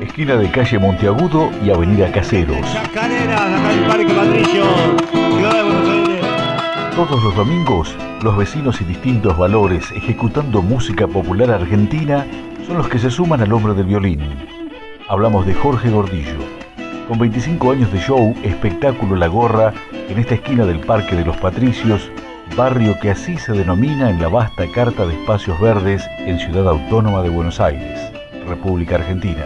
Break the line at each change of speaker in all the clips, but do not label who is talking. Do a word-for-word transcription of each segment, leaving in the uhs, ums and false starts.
esquina de calle Monteagudo y avenida Caseros.
Chacareras, acá en el Parque Patricio, Ciudad de Buenos Aires.
Todos los domingos, los vecinos y distintos valores ejecutando música popular argentina son los que se suman al hombre del violín. Hablamos de Jorge Gordillo. Con veinticinco años de show, espectáculo La Gorra, en esta esquina del Parque de los Patricios, barrio que así se denomina en la vasta carta de espacios verdes en Ciudad Autónoma de Buenos Aires, República Argentina.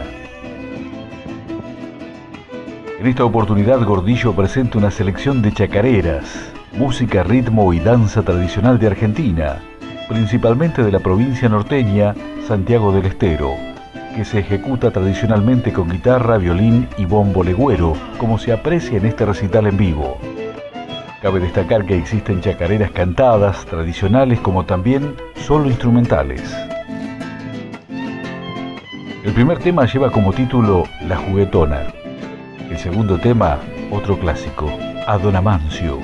En esta oportunidad, Gordillo presenta una selección de chacareras, música, ritmo y danza tradicional de Argentina, principalmente de la provincia norteña, Santiago del Estero, que se ejecuta tradicionalmente con guitarra, violín y bombo legüero, como se aprecia en este recital en vivo. Cabe destacar que existen chacareras cantadas, tradicionales, como también solo instrumentales. El primer tema lleva como título La Juguetona. El segundo tema, otro clásico, A Don Amancio.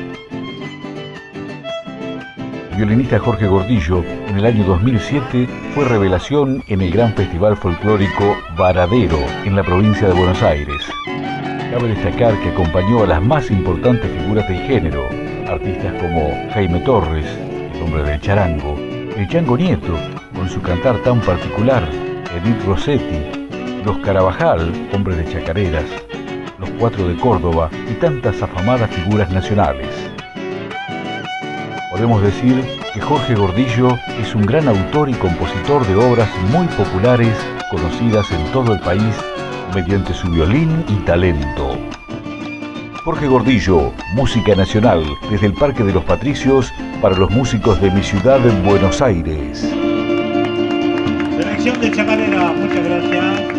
El violinista Jorge Gordillo, en el año dos mil siete, fue revelación en el gran festival folclórico Varadero, en la provincia de Buenos Aires. Cabe destacar que acompañó a las más importantes figuras del género, artistas como Jaime Torres, el hombre del charango, el Chango Nieto, con su cantar tan particular, Edith Rossetti, los Carabajal, hombres de chacareras, los Cuatro de Córdoba y tantas afamadas figuras nacionales. Podemos decir que Jorge Gordillo es un gran autor y compositor de obras muy populares, conocidas en todo el país mediante su violín y talento. Jorge Gordillo, música nacional, desde el Parque de los Patricios para los músicos de mi ciudad en Buenos Aires.
Selección de chacarera, muchas gracias.